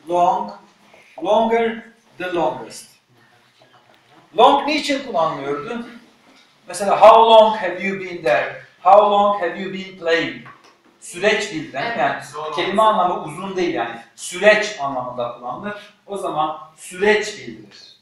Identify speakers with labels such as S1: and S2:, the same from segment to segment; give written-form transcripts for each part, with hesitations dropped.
S1: long, longer, the longest. Long niçin kullanılıyordu? Mesela how long have you been there? How long have you been playing? Süreç bildiren, yani kelime anlamı uzun değil yani. Süreç anlamında kullanılır. O zaman süreç bildirir.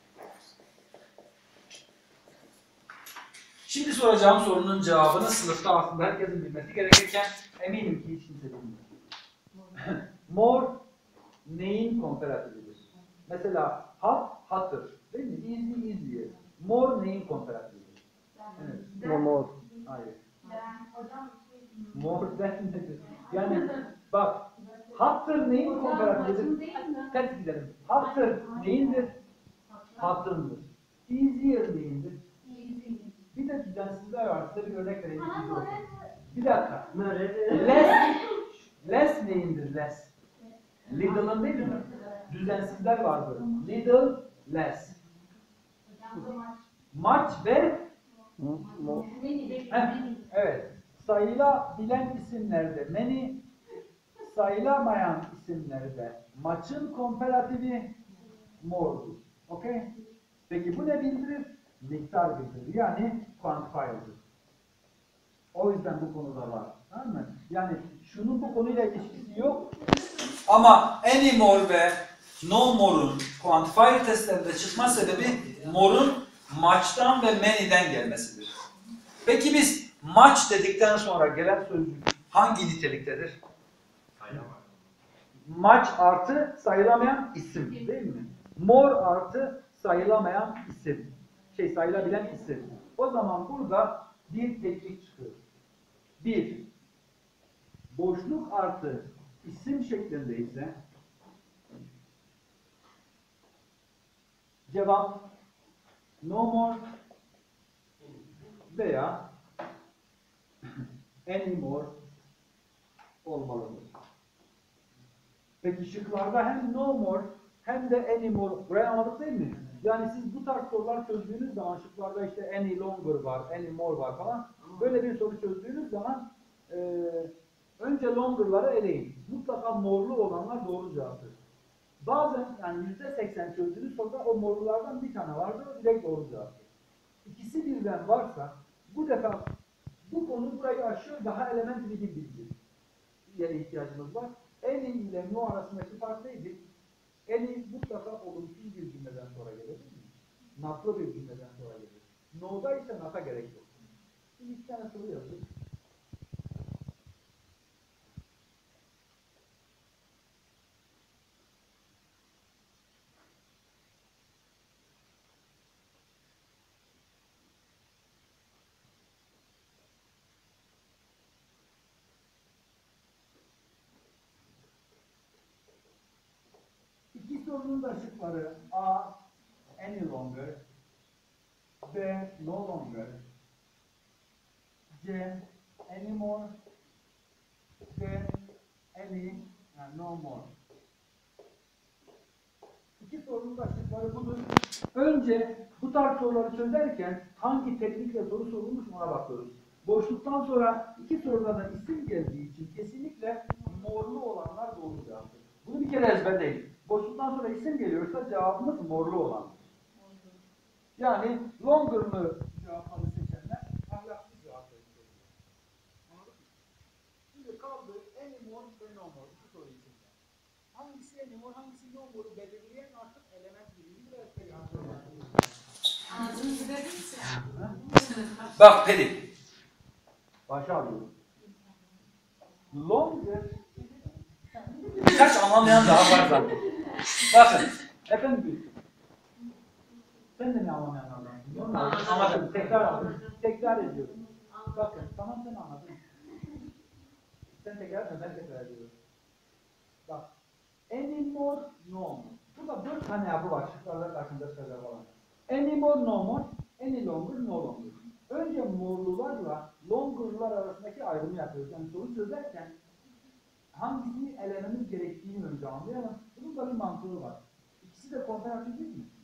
S1: Şimdi soracağım sorunun cevabını sınıfta aslında herkesin bilmesi gerekirken eminim ki hiç kimse bilmiyor. More neyin komparatifidir? Mesela hot, hotter. Değil mi? Easy, easier. More neyin komparatifidir? Evet.
S2: More.
S1: Hayır. More than nedir? Yani bak, hotter neyin komparatifidir? Ters gidelim. Hotter neyindir? Hotter'ındır. Easier neyindir? Bir de düzensizler var. Size bir örnek vereyim. Bir dakika. Less neyindir? Less. Little'ın değil mi? Düzensizler vardır. Little, less. Much ve evet. Sayılabilen isimlerde many, sayılamayan isimlerde much'ın komparatifi more'dur. Okay? Peki bu ne bildirir? Miktar bildirir. Yani quantifier'dır. O yüzden bu konuda var. Tamam mı? Yani şunun bu konuyla ilişkisi yok. Ama any more ve no more'un quantifier testlerinde çıkma sebebi more'un much'tan ve many'den gelmesidir. Peki biz much dedikten sonra gelen sözcük hangi niteliktedir? Much artı sayılamayan isim değil mi? More artı sayılamayan isim. Sayılabilen isim. O zaman burada bir teknik çıkıyor. Bir, boşluk artı isim şeklinde ise cevap no more veya any more olmalıdır. Peki şıklarda hem no more hem de any more buraya anladık değil mi? Yani siz bu tarz sorular çözdüğünüz zaman şıklarda işte any longer var, any more var falan. Böyle bir soru çözdüğünüz zaman önce longer'ları eleyin. Mutlaka morlu olanlar doğru cevaptır. Bazen yani %80 çözdüğünüz soruda o morlulardan bir tane vardır, o direkt doğru cevaptır. İkisi birden varsa bu defa bu konu burayı aşıyor, daha elementary bir bilgi yere ihtiyacımız var. Any ile no arasındaki fark neydi? Any mutlaka olumsuz bir cümleden sonra gelir. Natlı bir cümleden sonra gelir. No'da ise nata gerek yok. Şimdi iki tane soru yazdık. İki sorunun da şıkları A. Any longer, B. No longer, C. Any more, D. Any, yani no more. İki sorunun da şıkları budur. Önce bu tarz soruları çözerken hangi teknikle soru sorulmuş ona bakıyoruz. Boşluktan sonra iki soruda da isim geldiği için kesinlikle morlu olanlar doğru cevaptır. Bunu bir kere ezberleyin. Boşluktan sonra isim geliyorsa cevabımız morlu olan. Yani longer'lı cevapları seçenler ahlaksız cevapları seçiyor. Anladın mı? Şimdi kaldı any more ve no more. Bu soru için. Hangisi any more, hangisi no more'u belirleyen artık element bilinci ve eksperiyansiyonu.
S3: Ağzınızı verir misin?
S1: Bak Peri. Başa alıyorum. Longer birkaç anlamayan daha var zaten. Bakın. Efendim sen de mi anlamayanlardan? Anladım. Tekrar ediyorum. Bakın. Tamam sen anladın. Sen tekrar etme. Ben tekrar ediyorum. Bak. Any more, no more. Burada 4 tane yapı var. Şıklarla karşımda çıkacak olan. Any more, no more. Any longer, no longer. Önce morlularla longer'lar arasındaki ayrımı yapıyoruz. Yani soru çözerken hangisini elememiz gerektiğini önce anlayalım. Bunun da bir mantığı var. İkisi de komparatif değil mi?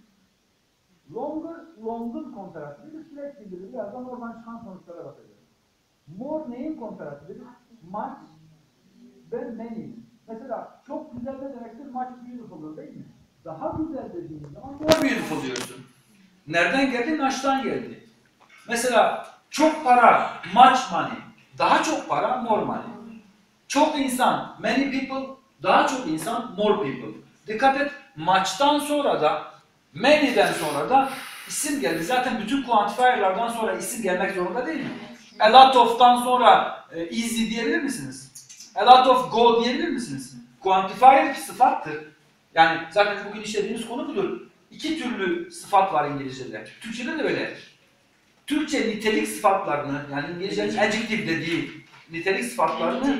S1: Longer komparatifidir, süreç bildirir. Birazdan oradan çıkan sonuçlara bakacağız. More neyin komparatifidir? Much ve many. Mesela çok güzel ne demektir? much beautiful değil mi? Daha güzel dediğiniz zaman more beautiful diyorsun. Nereden geldi? Much'tan geldi. Mesela çok para, much money. Daha çok para, more money. Çok insan, many people. Daha çok insan, more people. Dikkat et, much'tan sonra da, many'den sonra da isim geldi. Zaten bütün quantifier'lardan sonra isim gelmek zorunda değil mi? A lot of'tan sonra easy diyebilir misiniz? A lot of go diyebilir misiniz? Quantifier bir sıfattır. Yani zaten bugün işlediğimiz konu budur. İki türlü sıfat var İngilizce'de. Türkçe'de de öyle. Türkçe nitelik sıfatlarını, yani İngilizce'nin adjective dediği nitelik sıfatlarını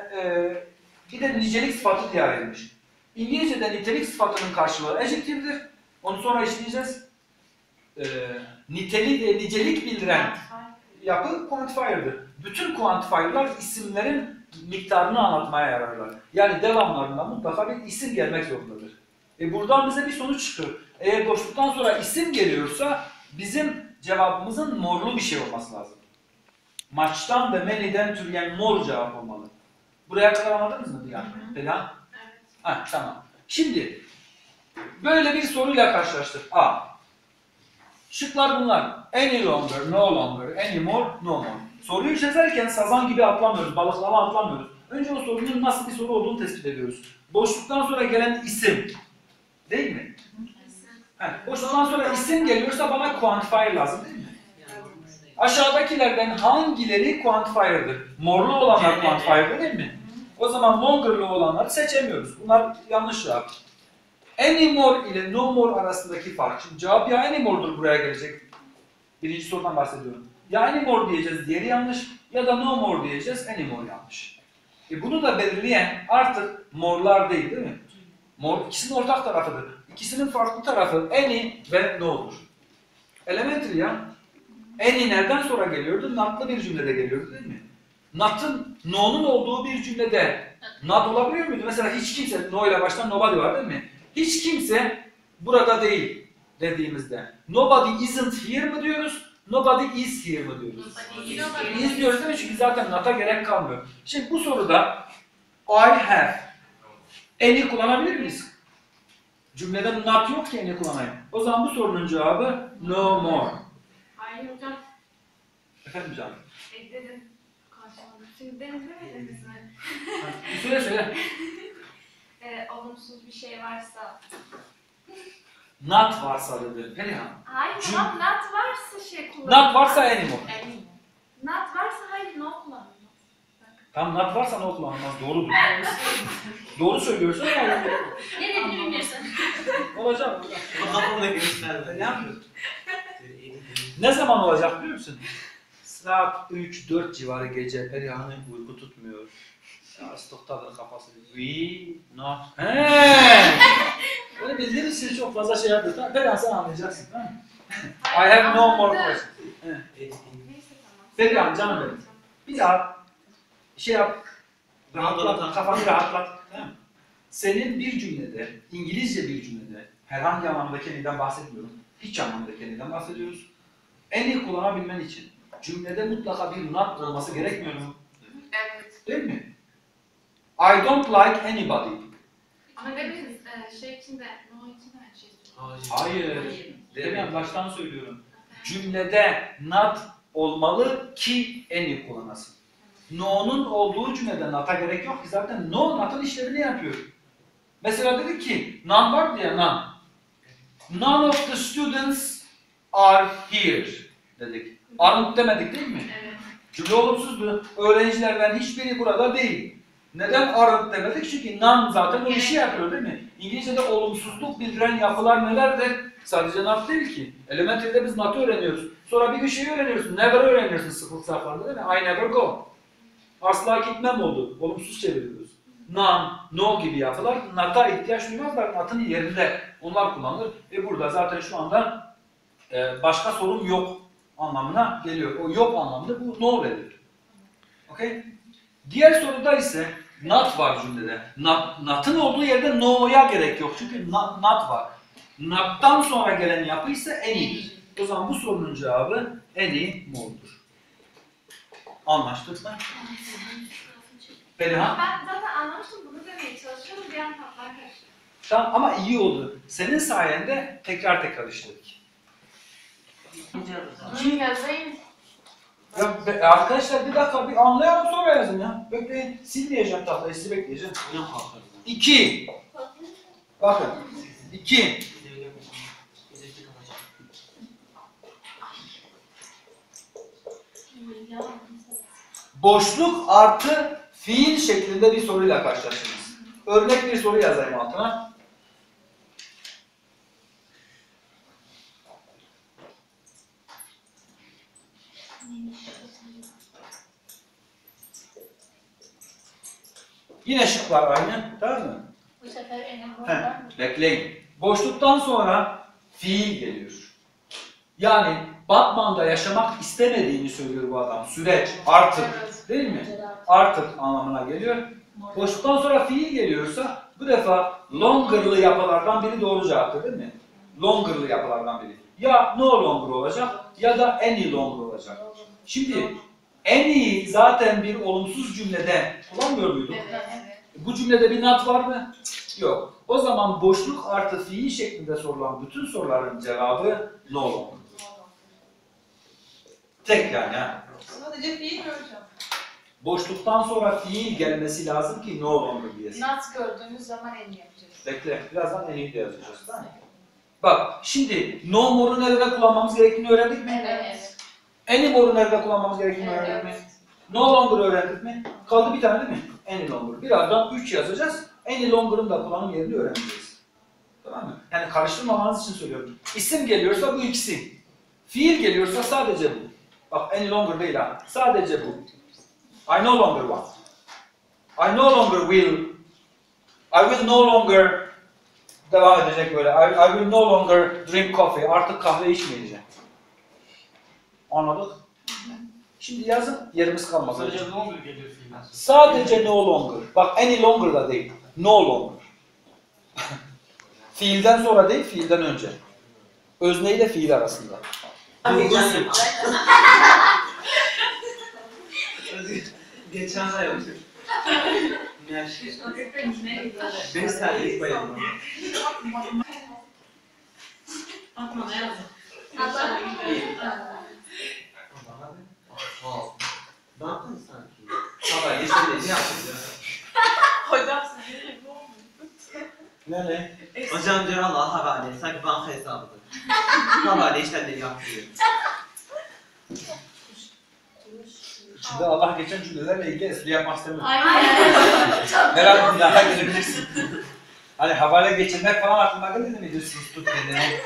S1: bir de nicelik sıfatı diye ayrılmış. İngilizce'de nitelik sıfatının karşılığı adjective'dir. Onu sonra işleyeceğiz. Nitelik ve nicelik bildiren yapı quantifier'dır. Bütün quantifier'lar isimlerin miktarını anlatmaya yararlar. Yani devamlarında mutlaka bir isim gelmek zorundadır. Buradan bize bir sonuç çıkıyor. Eğer boşluktan sonra isim geliyorsa bizim cevabımızın morlu bir şey olması lazım. Much'tan ve many'den türeyen mor cevap olmalı. Buraya kadar anladınız mı Dilan? Dilan?
S3: Evet.
S1: Ha, tamam. Şimdi böyle bir soruyla karşılaştık. A. Şıklar bunlar. Any longer, no longer, any more, no more. Soruyu çözerken sazan gibi atlamıyoruz, balıklama atlamıyoruz. Önce o sorunun nasıl bir soru olduğunu tespit ediyoruz. Boşluktan sonra gelen isim. Değil mi? Boşluktan sonra isim geliyorsa bana quantifier lazım değil mi? Aşağıdakilerden hangileri quantifier'dır? Morlu olanlar quantifier'dır değil mi? O zaman longer'lı olanları seçemiyoruz. Bunlar yanlış cevap. Any more ile no more arasındaki fark. Şimdi cevap ya any more'dur buraya gelecek. Birinci sorudan bahsediyorum. Ya any more diyeceğiz, diğeri yanlış. Ya da no more diyeceğiz, any more yanlış. Bunu da belirleyen artık more'lar değil mi? More ikisinin ortak tarafıdır. İkisinin farklı tarafı any ve no'dur. Elementary ya. Any nereden sonra geliyordu? Not'lı bir cümlede geliyordu değil mi? Not'ın, no'nun olduğu bir cümlede not olabiliyor muydu? Mesela hiç kimse, no ile başlayan nobody var değil mi? Hiç kimse burada değil dediğimizde. Nobody isn't here mi diyoruz? Nobody is here mi diyoruz? Is diyoruz değil mi? Çünkü zaten not'a gerek kalmıyor. Şimdi bu soruda I have. Any kullanabilir miyiz? Cümlede not yok ki any kullanayım. O zaman bu sorunun cevabı no more.
S3: Hayır hocam.
S1: Efendim canım?
S3: Ekledim. Karşıladım. Şimdi denizlemediniz mi?
S1: Söyle.
S3: Olumsuz bir şey varsa.
S1: Not varsa dedi. Perihan.
S3: Hayır tamam not varsa şey kullanın.
S1: Not varsa any more.
S3: Not varsa hayır no kullanın.
S1: Tam not varsa ne kullanılmaz. Doğrudur. Doğru söylüyorsun ama
S3: Ne dediğini bilmiyorsun.
S1: olacak.
S2: Kafamda gösterdi.
S1: Ne yapıyorsun? Ne zaman olacak biliyor musun? Saat 3-4 civarı gece Perihan'ın uyku tutmuyor. Ya stoktadır kafası. We not. Böyle bildiğiniz için çok fazla şey yapıyor. Tamam, Perihan sen anlayacaksın. Tamam mı? I have no more questions.
S3: Neyse tamam.
S1: Perihan canım benim. Bir daha şey yap. Rahatlat, kafanı rahatlat. Tamam mı? Senin bir cümlede, İngilizce bir cümlede, herhangi anlamdaki any'den bahsetmiyorum. Hiç anlamdaki any'den bahsediyoruz. Any kullanabilmen için cümlede mutlaka bir not olması gerekmiyor mu?
S3: Evet.
S1: Değil mi? I don't like anybody.
S3: Ama demin şey içinde, no içinde her şey söylüyor.
S1: Hayır. Demin baştan söylüyorum. Cümlede not olmalı ki any kullanasın. No'nun olduğu cümlede not'a gerek yok ki zaten no not'ın işlevini yapıyor. Mesela dedik ki none var diye none. None of the students are here dedik. Aren't demedik değil mi?
S3: Evet.
S1: Cümle olumsuzdu. Öğrencilerden hiçbiri burada değil. Neden aren't demedik? Çünkü none zaten o işi yapıyor değil mi? İngilizce'de olumsuzluk bildiren yapılar nelerdir? Sadece not değil ki. Elementary'de biz not'u öğreniyoruz. Sonra bir şeyi öğreniyorsun. Never öğreniyorsun sıfır safhanda değil mi? I never go. Asla gitmem oldu. Olumsuz çeviriyoruz. None, no gibi yapılar not'a ihtiyaç duymazlar. Not'ın yerinde onlar kullanılır. Burada zaten şu anda başka sorum yok anlamına geliyor. O yok anlamında bu no verir. Okay? Diğer soruda ise not var cümlede. Not'ın olduğu yerde no'ya gerek yok. Çünkü not var. Not'tan sonra gelen yapı ise any'dir. O zaman bu sorunun cevabı any more'dur. Anlaştık mı? Perihan?
S3: Ben zaten anlamıştım bunu demeye çalışıyorum bir an patlar karıştı.
S1: Tamam ama iyi oldu. Senin sayende tekrar işledik.
S3: Kim yazayım?
S1: Arkadaşlar bir dakika bir anlayalım sonra yazın ya. Bekleyin. Silmeyeceğim tahtayı, sizi bekleyeceğim. 2. Bakın. 2. Boşluk artı fiil şeklinde bir soruyla karşılaştınız. Örnek bir soru yazayım altına. Yine şıklar aynı, tamam mı?
S2: Bu sefer enamor
S1: Heh,
S2: var mı?
S1: bekleyin. Boşluktan sonra fiil geliyor. Yani Batman'da yaşamak istemediğini söylüyor bu adam. Süreç, artık, değil mi? Artık anlamına geliyor. Boşluktan sonra fiil geliyorsa bu defa longer'lı yapılardan biri doğru cevaptır, değil mi? Longer'lı yapılardan biri. Ya no longer olacak ya da any longer olacak. Şimdi any zaten bir olumsuz cümlede kullanmıyor muyduk?
S3: Evet.
S1: Bu cümlede bir not var mı? Yok. O zaman boşluk artı fiil şeklinde sorulan bütün soruların cevabı no longer. Tek yani ha.
S4: Sadece fiil mi hocam?
S1: Boşluktan sonra fiil gelmesi lazım ki no longer diyesin.
S2: Not gördüğümüz zaman en yapacağız.
S1: Bekle, birazdan any'yi de yazacağız. Tamam mı? Bak, şimdi no more'u nerede kullanmamız gerektiğini öğrendik mi?
S2: Evet.
S1: Any more'u nerede kullanmamız gerektiğini öğrendik mi? No longer öğrendik mi? Kaldı bir tane değil mi? Any longer. Birazdan 3 yazacağız. Any longer'ın da kullanım yerini öğreneceğiz. Tamam mı? Yani karıştırmamanız için söylüyorum. İsim geliyorsa bu ikisi. Fiil geliyorsa sadece bu. Bak any longer değil ha. Sadece bu. I no longer want. I no longer will. I will no longer devam edecek böyle. I will no longer drink coffee. Artık kahve içmeyeceğim. Anladık? Şimdi yazın, yerimiz kalmaz.
S5: Sadece longer geliyor fiiller.
S1: Sadece no longer. Bak any longer da değil. No longer. Fiilden sonra değil, fiilden önce. Özne ile fiil arasında.
S5: Geçen ay oldu. Ne şey? 5 saniye ilk bayıldım.
S3: Atma ne yazın?
S5: Ne yaptın sanki? Sabah yeşil ne yaptın ya?
S4: Hocam sizin ne olmuyor?
S1: Ne?
S5: Hocam diyor Allah havale, sanki banka hesabıdır. Havale işlemleri yaptırıyor.
S1: İçinde Allah geçen cümlelerle ilgili espri yapmak istemiyorum.
S3: Aynen.
S1: Herhalde bunlarla gelebilirsin. Hani havale geçirmek falan aklına gelir mi diyorsunuz tut kendini?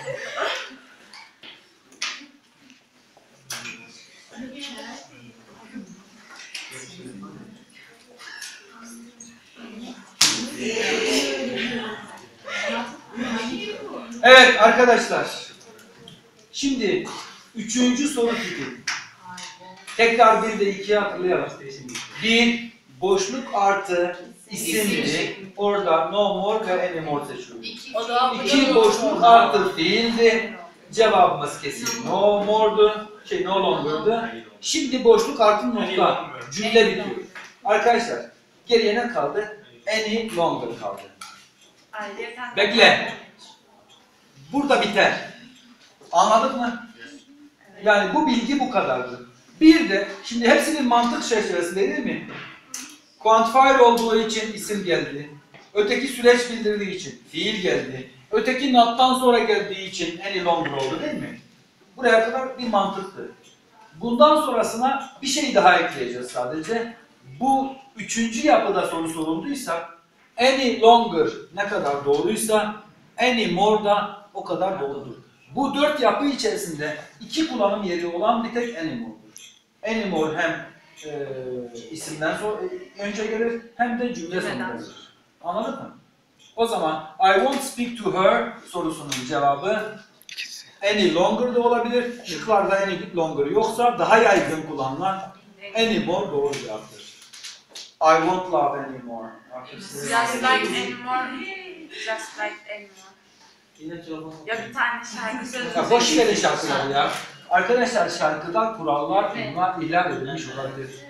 S1: Evet arkadaşlar. Şimdi 3. soru tipi. Tekrar 1 de 2'ye hatırlayalım. 1 boşluk artı isimli. Orada no more ve any more seçiyoruz.
S2: O da
S1: 2 boşluk artı fiildi. Cevabımız kesin no more'du. No longer'dı. Şimdi boşluk artı nokta. Cümle bitiyor. Arkadaşlar geriye ne kaldı? Any longer kaldı. Bekle. Burada biter. Anladık mı? Yani bu bilgi bu kadardı. Bir de, şimdi hepsinin mantık çerçevesinde değil mi? Quantifier olduğu için isim geldi. Öteki süreç bildirdiği için fiil geldi. Öteki not'tan sonra geldiği için any longer oldu değil mi? Buraya kadar bir mantıktı. Bundan sonrasına bir şey daha ekleyeceğiz sadece. Bu 3. yapıda soru sorulduğuysa any longer ne kadar doğruysa any more da o kadar doğrudur. Bu 4 yapı içerisinde 2 kullanım yeri olan bir tek any more'dur. Any more hem isimden sonra önce gelir hem de cümle sonunda gelir. Anladın mı? O zaman I won't speak to her sorusunun cevabı any longer da olabilir. Şıklarda any longer yoksa daha yaygın kullanılan any more doğru cevaptır. I won't love anymore.
S3: Just like anymore. Just like anymore.
S5: Yine telefon.
S3: Ya bir tane şarkı sözü.
S1: Ya boş verin şarkıları ya. Arkadaşlar şarkıda kurallar bunlar ihlal edilmiş olabilir.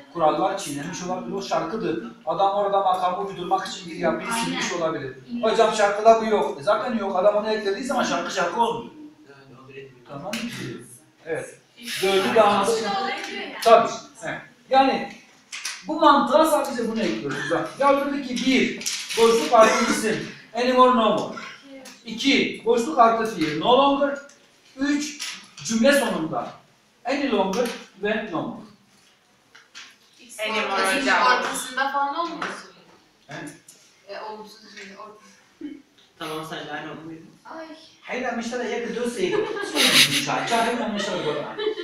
S1: kurallar çiğnemiş olabilir. O şarkıdır. Adam orada makamı uydurmak için bir yapıyı
S2: Aynen.
S1: silmiş olabilir. Hocam şarkıda bu yok. Zaten yok. Adam onu eklediği zaman şarkı olmuyor.
S5: Yani o direkt-
S1: Tamam mı? Evet. Dördü de anladık.
S3: Aslında ekliyor yani.
S1: Tabii. Evet. Yani bu mantığa sadece bunu ekliyoruz. Ya dedi ki 1. Boşluk artı isim. Anymore no more. 2. Boşluk artı fiil. No longer. 3. Cümle sonunda. Any longer ve no more.
S4: Anymore hocam.
S2: Ortasında falan olmuyor.
S1: Evet.
S2: Olumsuz bir şey.
S5: Tamam sence aynı oldu muydu?
S2: Ay.
S1: Hayır ama işte de yakın dönseydi. Çağırın ama işte de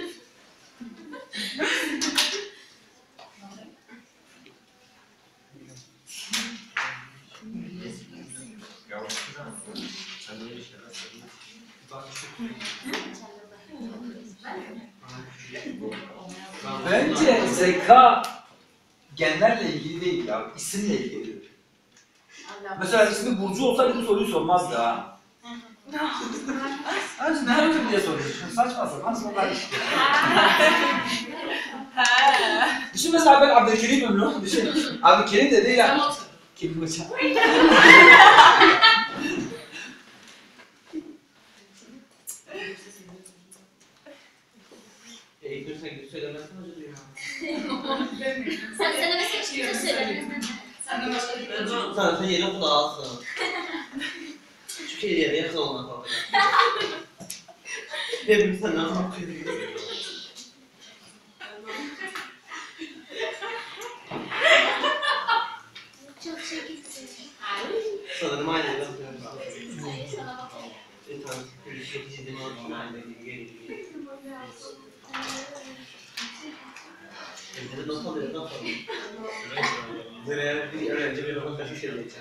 S1: Bence zeka genlerle ilgili değil ya, isimle ilgili. Mesela ismi Burcu olsaydı bu soruyu sormazdı ha. Hani ne yapayım diye soruyorsun. Saçma sapan sorular işte. Düşün mesela ben Abdülkerim ömrüm. Düşün. Abdülkerim de değil ya. Kerim hocam.
S5: İlk gün sen gidip söylemezsen hoca diyor.
S2: Sen mesela hiç kimse söylemedin.
S3: Sen de başka bir
S5: Sen yeni kulağı alsın. Şu şey diye yakın olmak ortada. Hepimiz senden çok kötü gidiyoruz.
S2: Çok çekilsin.
S5: Sanırım aynı yere bakıyorum.
S2: Hayır sana bakalım.
S5: Tamam, bir şey çizdiğim olsun aynı gibi geliyor. Evde not alıyor, not alıyor. Nereye bir öğrenci bir bakın bir şey diyecek.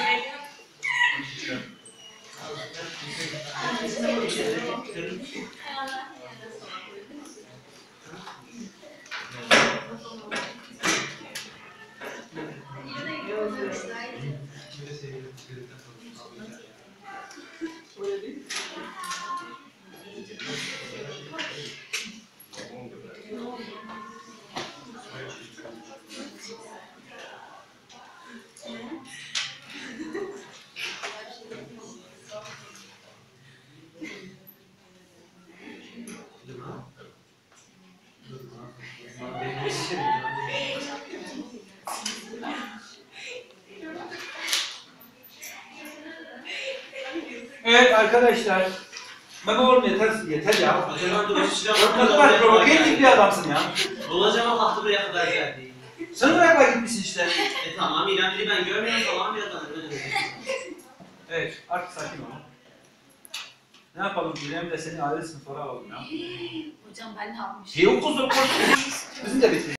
S1: Evet arkadaşlar. Memo oğlum yeter ya.
S5: Bulacağım
S1: Ortalıklar provokatif bir adamsın ya.
S5: ama haftı buraya kadar geldi.
S1: Sen bırakma gitmişsin işte.
S5: Tamam İremci'yi ben görmüyorum falan birazdan.
S1: Evet artık sakin ol. Ne yapalım İrem de seni ayrı sınıflara alalım ya.
S2: Hocam ben ne yapmışım?
S1: Yok kuzum koş. Bizim de bitti.